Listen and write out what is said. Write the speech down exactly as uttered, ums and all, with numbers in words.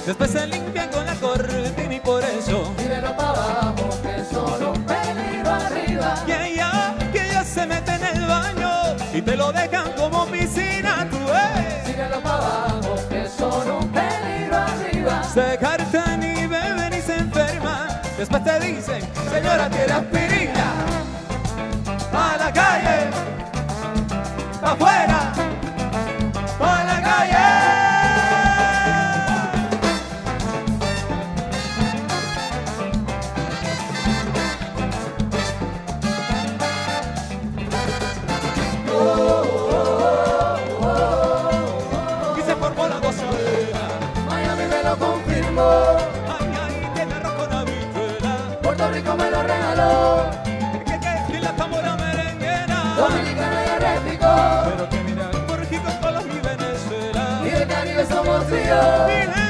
después se limpian con la cortina y por eso Tíralo para abajo, que son un peligro arriba. que ella, que ella se mete en el baño y te lo dejan como piscina, tú ves. Tíralo para abajo, que son un peligro arriba. Se cartan y beben y se enferman, después te dicen, señora, tiene aspirina. A la calle, pa' afuera, pa' la calle. Y se formó la gozadera. Miami me lo confirmó, Ay, ay, tiene arroz con habichuela. Puerto Rico me lo regaló, Que, que, que la tambora merenguera. Dominicana y Arrépico, Pero que mira, Puerto Rico, Colombia y Venezuela. y del Caribe somos tríos. Mire,